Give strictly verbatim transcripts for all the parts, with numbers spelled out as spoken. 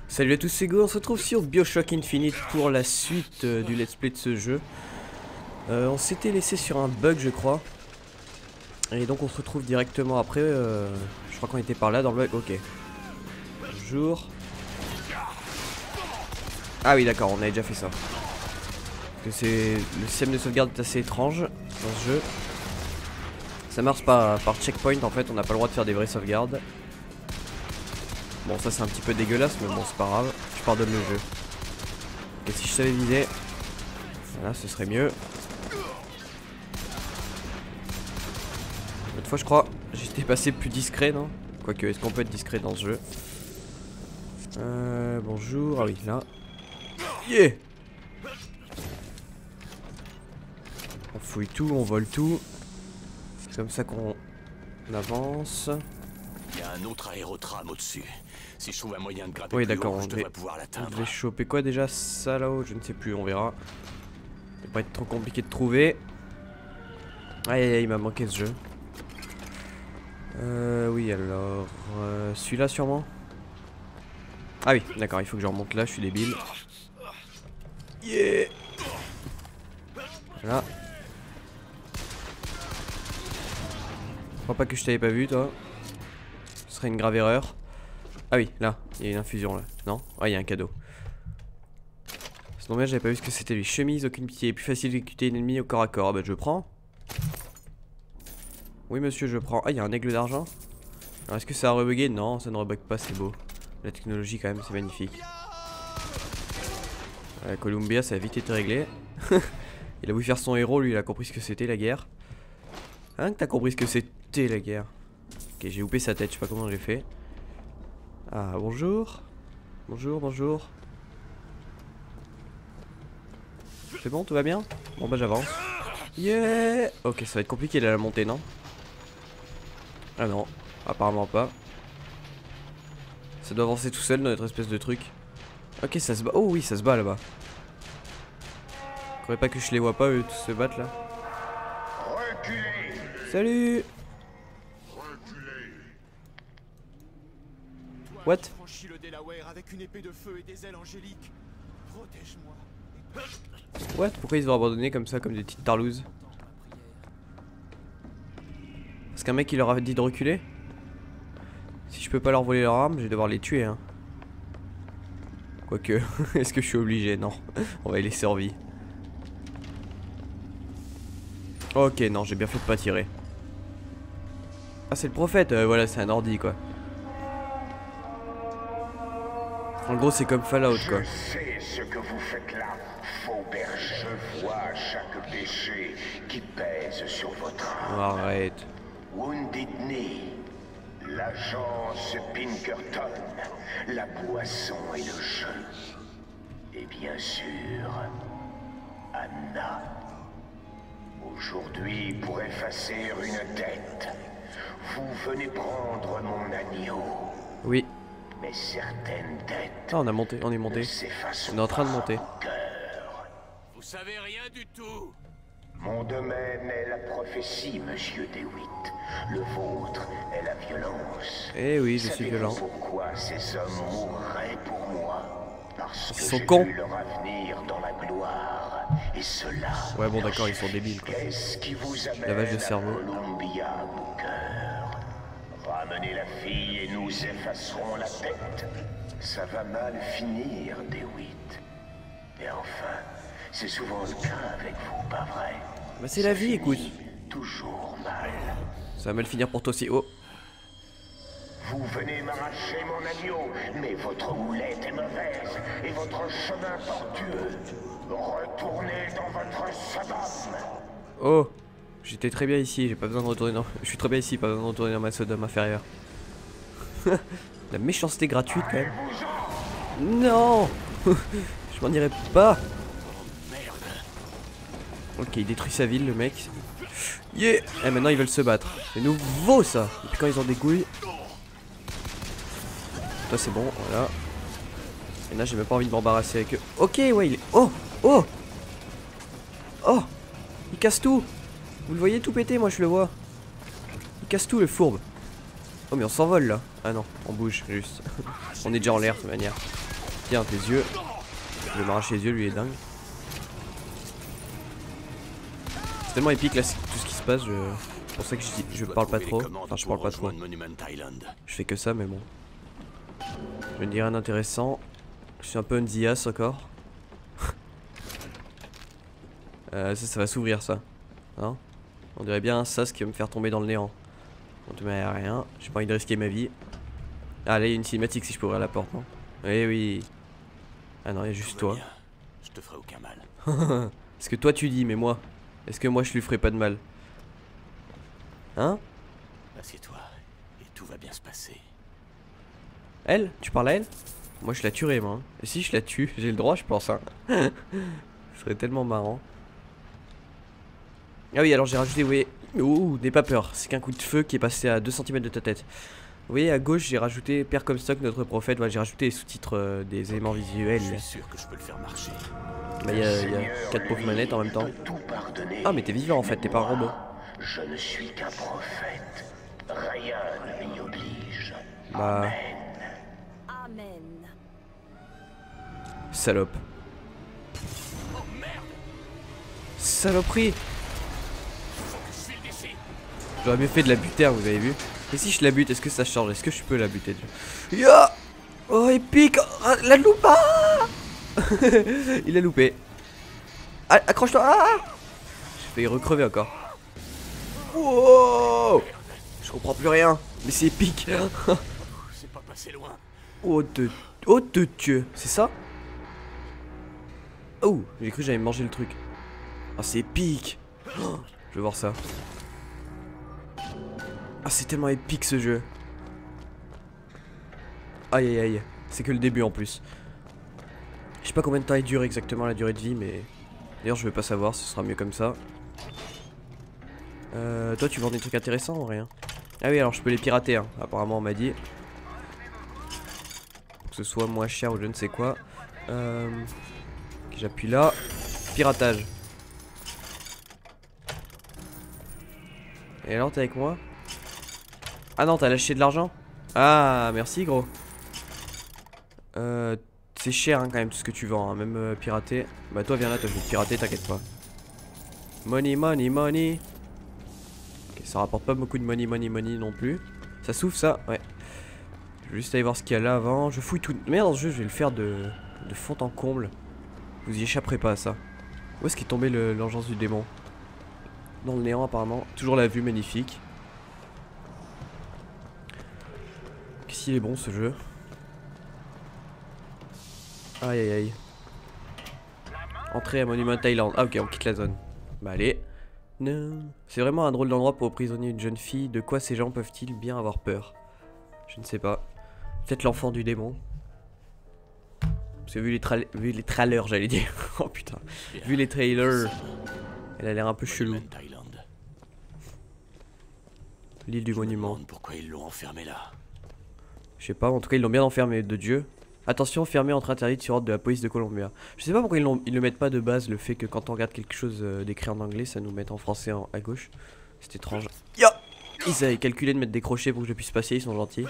Salut à tous, c'est Go, on se retrouve sur BioShock Infinite pour la suite euh, du let's play de ce jeu. Euh, on s'était laissé sur un bug je crois. Et donc on se retrouve directement après, euh, je crois qu'on était par là dans le bug, ok. Bonjour. Ah oui d'accord, on avait déjà fait ça. Parce que c'est... le système de sauvegarde est assez étrange dans ce jeu. Ça marche pas par checkpoint en fait, on n'a pas le droit de faire des vraies sauvegardes. Bon ça c'est un petit peu dégueulasse mais bon c'est pas grave, je pardonne le jeu. Et si je savais viser, voilà ce serait mieux. L'autre fois je crois, j'étais passé plus discret non? Quoique est-ce qu'on peut être discret dans ce jeu? Euh bonjour, ah oui là. Yeah. On fouille tout, on vole tout. C'est comme ça qu'on avance. Il y a un autre aérotram au-dessus. Si je trouve un moyen de grimper oui, plus d'accord, haut, on je devrais devait, pouvoir on l'atteindre. devait choper quoi déjà? Ça là-haut, je ne sais plus, on verra. Ça va pas être trop compliqué de trouver. Aïe aïe aïe, il m'a manqué ce jeu. Euh, oui, alors... Euh, celui-là sûrement. Ah oui, d'accord, il faut que je remonte là, je suis débile. Yeah. Voilà. Je crois pas que je t'avais pas vu, toi. Ce serait une grave erreur. Ah oui, là, il y a une infusion là. Non? Ah, il y a un cadeau. C'est dommage, j'avais pas vu ce que c'était lui. Chemise, aucune pitié. Plus facile d'exécuter un ennemi au corps à corps. Ah bah je prends. Oui monsieur, je prends. Ah, il y a un aigle d'argent. Alors est-ce que ça a rebugué? Non, ça ne rebug pas, c'est beau. La technologie quand même, c'est magnifique. Euh, Columbia, ça a vite été réglé. Il a voulu faire son héros, lui, il a compris ce que c'était la guerre. Hein, que t'as compris ce que c'était la guerre? Ok, j'ai loupé sa tête, je sais pas comment j'ai fait. Ah, bonjour. Bonjour, bonjour. C'est bon, tout va bien? Bon bah j'avance. Yeah. Ok, ça va être compliqué là, la montée, non? Ah non, apparemment pas. Ça doit avancer tout seul notre espèce de truc. Ok, ça se bat. Oh oui, ça se bat là-bas. Faudrait pas que je les vois pas eux tous se battre là. Reculez. Salut. Reculez. What? Franchis le Delaware avec une épée de feu et des ailes angéliques. Protège-moi. What? Pourquoi ils ont abandonné comme ça, comme des petites tarlouses? Parce qu'un mec il leur a dit de reculer? Si je peux pas leur voler leur arme, je vais devoir les tuer hein. Quoique, est-ce que je suis obligé? Non, on va les laisser en vie. Ok, non, j'ai bien fait de pas tirer. Ah, c'est le prophète, euh, voilà, c'est un ordi quoi. En gros, c'est comme Fallout quoi. Je sais ce que vous faites là, Faubert. Je vois chaque péché qui pèse sur votre âme. Oh, arrête. Wounded Knee, l'agence Pinkerton, la boisson et le jeu. Et bien sûr, Anna. Aujourd'hui, pour effacer une dette, vous venez prendre mon agneau. Oui. Mais certaines dettes... Ah, on a monté, on est monté. On est en train de monter. Vous savez rien du tout. Mon domaine est la prophétie, monsieur DeWitt. Le vôtre est la violence. Eh oui, je suis violent. Pourquoi ces hommes mourraient pour moi? Parce que Ils sont j'ai cons. vu leur avenir dans la gloire. Et cela... Ouais, bon, d'accord, ils sont débiles, quoi. Qu'est-ce qui vous amène Lavage de à cerveau. Columbia, Booker? Ramenez la fille et nous effacerons la tête. Ça va mal finir, DeWitt. Et enfin, c'est souvent le cas avec vous, pas vrai? Bah c'est la vie, écoute. Toujours mal. Ça va mal finir pour toi aussi. Oh. Vous venez m'arracher mon agneau, mais votre houlette est mauvaise et votre chemin tortueux. Retournez dans votre Sodome. Oh. J'étais très bien ici, j'ai pas besoin de retourner dans... Je suis très bien ici, pas besoin de retourner dans ma Sodome inférieure. La méchanceté gratuite quand même. Non. Je m'en irai pas. Ok, il détruit sa ville le mec. Yeah. Et maintenant ils veulent se battre. C'est nouveau ça. Depuis quand ils ont des couilles. Toi c'est bon, voilà. Et là j'ai même pas envie de m'embarrasser avec eux. Ok, ouais, il est... Oh. Oh. Oh. Il casse tout. Vous le voyez tout péter, moi je le vois. Il casse tout le fourbe. Oh mais on s'envole là. Ah non, on bouge juste. On est déjà en l'air de toute manière. Tiens, tes yeux. Je vais m'arracher les yeux, lui il est dingue. C'est tellement épique là, tout ce qui se passe. Je... C'est pour ça que je, dis... je parle pas trop. Enfin, je parle pas trop. Je fais que ça, mais bon. Je ne dis rien d'intéressant. Je suis un peu Nzias encore. euh, ça, ça va s'ouvrir ça. Hein? On dirait bien ça, ce qui va me faire tomber dans le néant. On te met à rien. J'ai pas envie de risquer ma vie. Ah, là il y a une cinématique si je peux ouvrir la porte, non? Oui, oui. Ah non, il y a juste toi. Je te ferai aucun mal. Est-ce que toi tu dis, mais moi, est-ce que moi je lui ferai pas de mal? Hein? Assieds-toi et tout va bien se passer. Elle? Tu parles à elle? Moi je la tuerais moi. Et si je la tue, j'ai le droit je pense hein. Ce serait tellement marrant. Ah oui alors j'ai rajouté, oui. Ouh, n'aie pas peur, c'est qu'un coup de feu qui est passé à deux centimètres de ta tête. Vous voyez à gauche j'ai rajouté Père Comstock notre prophète. Voilà, j'ai rajouté les sous-titres euh, des éléments visuels. Je suis sûr que je peux le faire marcher. Bah il y a, y a quatre pauvres manettes en même temps. Ah mais t'es vivant en fait, t'es pas un robot. Je ne suis qu'un prophète. Rien ne m'y oblige. Bah... Amen. Salope. Saloperie. J'aurais mieux fait de la buter, vous avez vu. Et si je la bute, est-ce que ça change? Est-ce que je peux la buter? Ya. Oh épique. Ah, la loupe. Ah. Il a loupé. Ah, accroche-toi. Ah. J'ai failli recrever encore. Wow. Je comprends plus rien. Mais c'est épique. C'est pas passé loin. Oh de... Oh de Dieu. C'est ça? Oh, j'ai cru que j'allais manger le truc. Ah, c'est épique. Oh, je veux voir ça. Ah, c'est tellement épique ce jeu. Aïe aïe aïe. C'est que le début en plus. Je sais pas combien de temps il dure exactement la durée de vie, mais... D'ailleurs, je vais pas savoir, ce sera mieux comme ça. Euh, toi, tu vends des trucs intéressants ou rien? Ah oui, alors je peux les pirater, hein. Apparemment, on m'a dit. Pour que ce soit moins cher ou je ne sais quoi. Euh... J'appuie là. Piratage. Et alors, t'es avec moi? Ah non, t'as lâché de l'argent? Ah, merci gros. Euh, c'est cher hein, quand même tout ce que tu vends, hein, même euh, pirater. Bah toi viens là, toi je vais te pirater, t'inquiète pas. Money, money, money. Ok, ça rapporte pas beaucoup de money, money, money non plus. Ça s'ouvre ça? Ouais. Je vais juste aller voir ce qu'il y a là avant. Je fouille tout. Merde, dans ce jeu, je vais le faire de, de fond en comble. Vous y échapperez pas à ça. Où est-ce qu'est tombé l'engeance du démon? Dans le néant apparemment. Toujours la vue magnifique. Qu'est-ce qu'il est bon ce jeu. Aïe aïe aïe. Entrée à Monument Island. Ah ok, on quitte la zone. Bah allez. Non. C'est vraiment un drôle d'endroit pour emprisonner une jeune fille. De quoi ces gens peuvent-ils bien avoir peur? Je ne sais pas. Peut-être l'enfant du démon. Parce que vu les, tra vu les trailers, j'allais dire. Oh putain. Vu les trailers, elle a l'air un peu chelou. L'île du monument. Pourquoi ils l'ont enfermé là? Je sais pas, en tout cas ils l'ont bien enfermé, de Dieu. Attention, fermé entre interdit sur ordre de la police de Columbia. Je sais pas pourquoi ils, ils le mettent pas de base, le fait que quand on regarde quelque chose euh, d'écrit en anglais, ça nous met en français en, à gauche. C'est étrange. Yo, ils avaient calculé de mettre des crochets pour que je puisse passer, ils sont gentils.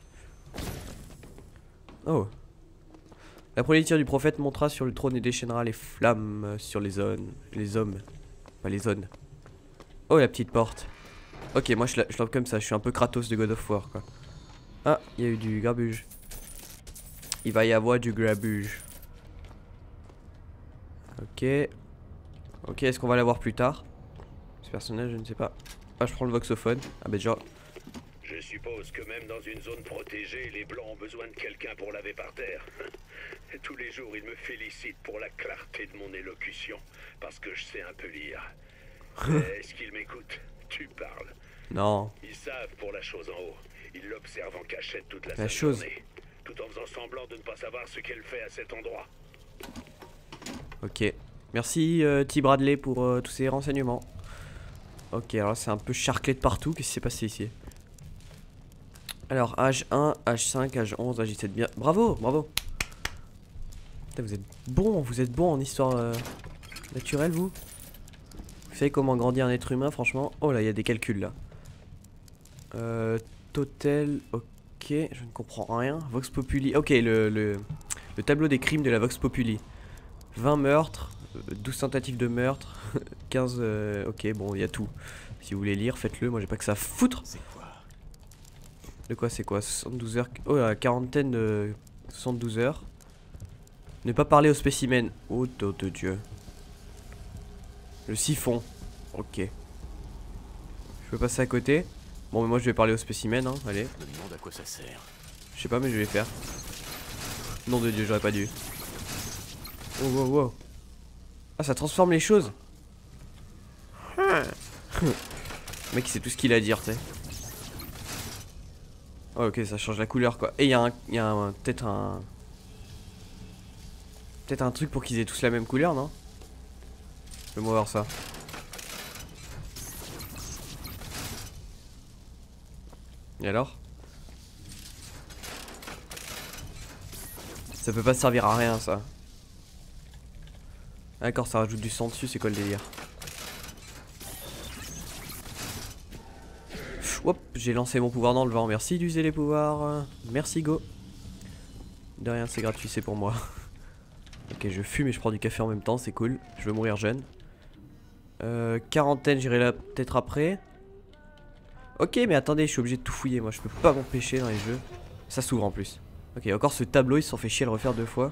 Oh. La prolétière du prophète montera sur le trône et déchaînera les flammes sur les zones. Les hommes. Pas les zones. Oh, la petite porte. Ok, moi je l'ouvre comme ça, je suis un peu Kratos de God of War quoi. Ah, il y a eu du grabuge. Il va y avoir du grabuge. Ok. Ok, est-ce qu'on va l'avoir plus tard? Ce personnage, je ne sais pas. Ah, je prends le voxophone. Ah bah déjà. Je suppose que même dans une zone protégée, les blancs ont besoin de quelqu'un pour laver par terre. Et tous les jours, ils me félicitent pour la clarté de mon élocution, parce que je sais un peu lire. Est-ce qu'ils m'écoutent? Tu parles. Non. Ils savent pour la chose en haut. Ils l'observent en cachette toute la, la chose. journée, tout en faisant semblant de ne pas savoir ce qu'elle fait à cet endroit. Ok. Merci euh, T. Bradley pour euh, tous ces renseignements. Ok, alors c'est un peu charclé de partout. Qu'est-ce qui s'est passé ici? Alors, H un, H cinq, H onze, H dix-sept, bien. Bravo, bravo. Putain, vous êtes bon, vous êtes bon en histoire euh, naturelle, vous. Vous savez comment grandir un être humain, franchement. Oh là, il y a des calculs là. Euh, total, ok, je ne comprends rien. Vox Populi, ok, le, le, le Le tableau des crimes de la Vox Populi. vingt meurtres, douze tentatives de meurtre, quinze... Euh, ok, bon, il y a tout. Si vous voulez lire, faites-le. Moi, j'ai pas que ça à foutre. C'est quoi? De quoi c'est quoi? soixante-douze heures... Oh, la quarantaine de... soixante-douze heures. Ne pas parler au spécimen. Oh, de Dieu. Le siphon. Ok. Je peux passer à côté. Bon, mais moi, je vais parler au spécimen, hein. Allez. Je me demande à quoi ça sert. Je sais pas, mais je vais faire. Nom de Dieu, j'aurais pas dû. Oh, wow, wow. Ah, ça transforme les choses. Le mec, il sait tout ce qu'il a à dire, tu sais. Oh, ok, ça change la couleur, quoi. Et il y a un, il y a un, peut-être un, peut-être un truc pour qu'ils aient tous la même couleur, non? Fais-moi voir ça. Et alors? Ça peut pas servir à rien, ça. D'accord, ça rajoute du sang dessus, c'est quoi le délire? Hop, j'ai lancé mon pouvoir dans le vent. Merci d'user les pouvoirs. Merci, go. De rien, c'est gratuit, c'est pour moi. Ok, je fume et je prends du café en même temps, c'est cool. Je veux mourir jeune. Euh, quarantaine, j'irai là peut-être après. Ok, mais attendez, je suis obligé de tout fouiller. Moi, je peux pas m'empêcher dans les jeux. Ça s'ouvre en plus. Ok, encore ce tableau, ils se sont fait chier à le refaire deux fois.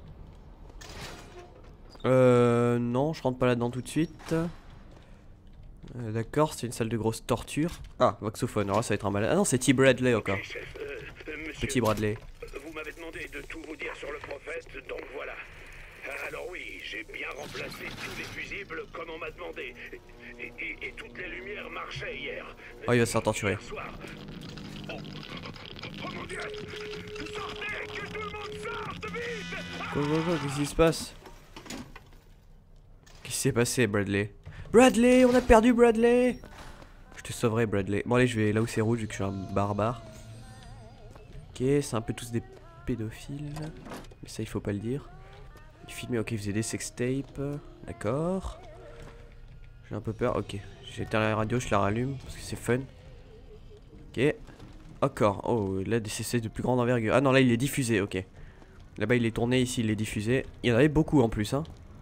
Euh, non, je rentre pas là-dedans tout de suite. Euh, D'accord, c'est une salle de grosse torture. Ah, voxophone, alors là, ça va être un malade. Ah non, c'est T. Bradley encore. Chef, euh, euh, monsieur, Petit Bradley. vous m'avez demandé de tout vous dire sur le prophète, donc voilà. Alors oui, j'ai bien remplacé tous les fusibles comme on m'a demandé. Et, et- et toutes les lumières marchaient hier. Oh, il va se faire torturer. Hier soir. Oh, oh mon Dieu! Sortez! Que tout le monde sorte vite! Quoi, quoi, quoi, qu'est-ce qui se passe? Qu'est-ce qui s'est passé, Bradley? Bradley, on a perdu Bradley! Je te sauverai, Bradley. Bon, allez, je vais là où c'est rouge, vu que je suis un barbare. Ok, c'est un peu tous des pédophiles. Mais ça, il faut pas le dire. Il filmait, ok, il faisait des sextapes. D'accord. J'ai un peu peur, ok. J'ai éteint la radio, je la rallume, parce que c'est fun. Ok. Encore, oh, là, des C C de plus grande envergure. Ah non, là, il est diffusé, ok. Là-bas, il est tourné, ici, il est diffusé. Il y en avait beaucoup en plus, hein.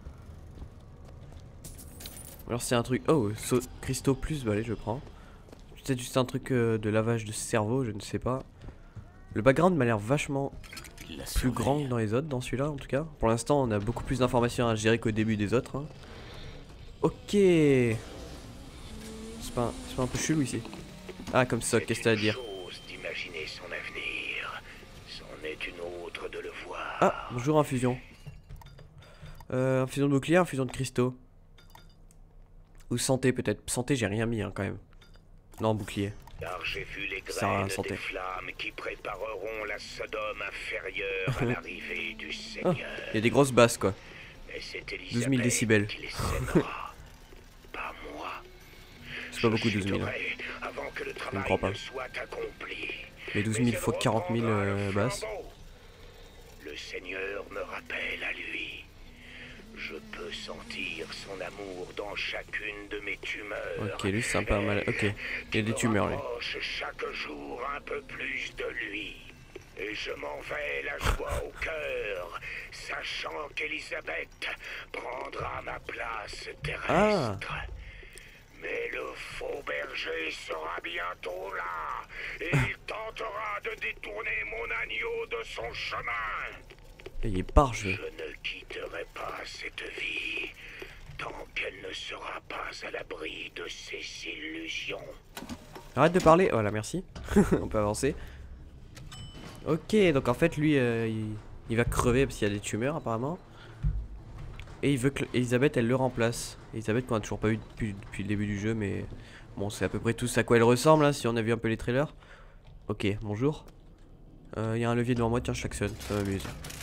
Alors, c'est un truc. Oh, so cristaux plus, bah allez, je prends. Peut-être juste un truc euh, de lavage de cerveau, je ne sais pas. Le background m'a l'air vachement plus grand que dans les autres, dans celui-là en tout cas. Pour l'instant, on a beaucoup plus d'informations à gérer qu'au début des autres. Hein. Ok. C'est pas, un, pas un peu chelou ici. Ah, comme ça, qu'est-ce que t'as à dire? Chose d'imaginer son avenir. C'en est une autre de le voir. Ah, bonjour, infusion. Euh, infusion de bouclier, infusion de cristaux. Ou santé peut-être. Santé, j'ai rien mis hein, quand même. Non, bouclier. Car j'ai vu les Ça a graines santé. des flammes qui prépareront la Sodome inférieure à l'arrivée du Seigneur. Il y a des grosses basses quoi. Mais c'est douze mille décibels. qui les sèmera, pas moi. C'est pas beaucoup douze mille. Hein. Avant que le Je ne travail crois pas. ne soit accompli. Mais douze mille fois quarante mille euh, basses. Le Seigneur me rappelle à lui. Je peux sentir son amour dans chacune de mes tumeurs. Ok, lui c'est un peu mal. Ok, il y a des tumeurs lui. Chaque jour un peu plus de lui. Et je m'en vais la joie au cœur, sachant qu'Elisabeth prendra ma place terrestre. Ah. Mais le faux berger sera bientôt là, et il tentera de détourner mon agneau de son chemin. Et il est parjou. Je ne quitterai pas cette vie tant qu'elle ne sera pas à l'abri de ses illusions. Arrête de parler. Voilà, merci. On peut avancer. Ok, donc en fait lui euh, il, il va crever parce qu'il y a des tumeurs apparemment. Et il veut que Elisabeth elle le remplace. Elisabeth qu'on a toujours pas vu depuis, depuis le début du jeu, mais bon c'est à peu près tout à quoi elle ressemble là, si on a vu un peu les trailers. Ok, bonjour. Il euh, y a un levier devant moi, tiens je klaxonne, ça m'amuse.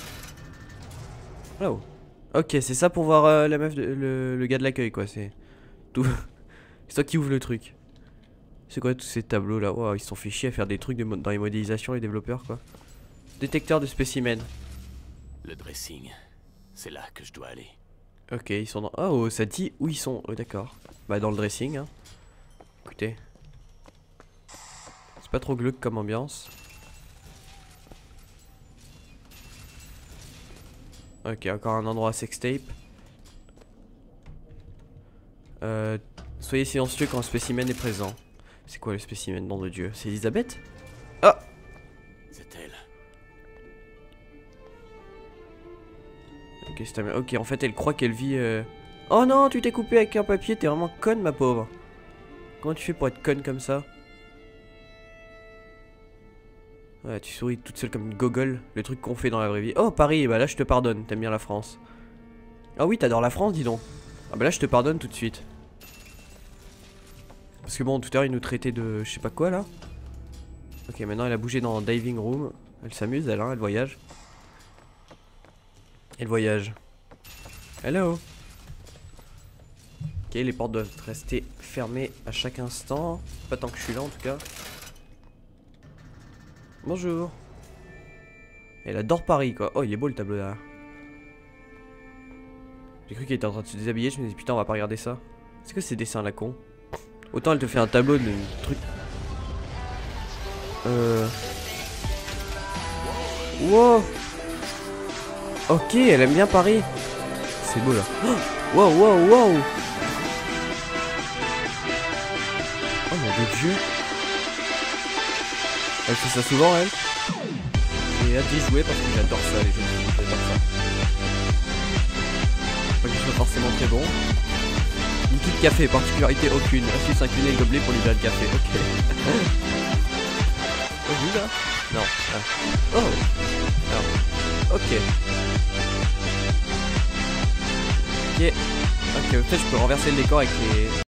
Oh. Ok, c'est ça pour voir euh, la meuf, de, le, le gars de l'accueil quoi, c'est tout. C'est toi qui ouvre le truc. C'est quoi tous ces tableaux là? Wow, ils se sont fait chier à faire des trucs de dans les modélisations les développeurs quoi. Détecteur de spécimens. Le dressing. C'est là que je dois aller. Ok, ils sont dans... Oh, ça dit où ils sont. Oh, d'accord. Bah dans le dressing hein. Écoutez. C'est pas trop glauque comme ambiance. Ok, encore un endroit sextape. Euh, soyez silencieux quand un spécimen est présent. C'est quoi le spécimen, nom de Dieu? C'est Elisabeth? Ah! C'est elle. Ok, c'est un... ok, en fait elle croit qu'elle vit... Euh... Oh non, tu t'es coupé avec un papier, t'es vraiment conne ma pauvre. Comment tu fais pour être conne comme ça? Ouais, tu souris toute seule comme une gogole, le truc qu'on fait dans la vraie vie. Oh, Paris, bah là je te pardonne, t'aimes bien la France. Ah oui, t'adores la France, dis donc. Ah bah là je te pardonne tout de suite. Parce que bon, tout à l'heure il nous traitait de je sais pas quoi là. Ok, maintenant elle a bougé dans Diving Room. Elle s'amuse, elle, hein, elle voyage. Elle voyage. Hello. Ok, les portes doivent rester fermées à chaque instant. Pas tant que je suis là en tout cas. Bonjour. Elle adore Paris quoi. Oh, il est beau le tableau là. J'ai cru qu'elle était en train de se déshabiller. Je me dis putain, on va pas regarder ça. C'est que ces dessins à la con? Autant elle te fait un tableau de truc. Euh. Wow. Ok, elle aime bien Paris. C'est beau là. Oh, wow, wow, wow. Oh mon dieu. Elle fait ça souvent elle. J'ai hâte d'y jouer parce que j'adore ça les jeux. J'adore ça. Pas que ce soit forcément très bon. Une petite café, particularité aucune. Astuce incliner le gobelet pour lui donner le café. Ok. Oh vous là? Non. Ah. Oh. Alors. Ok. Ok. Ok, peut-être je peux renverser le décor avec les...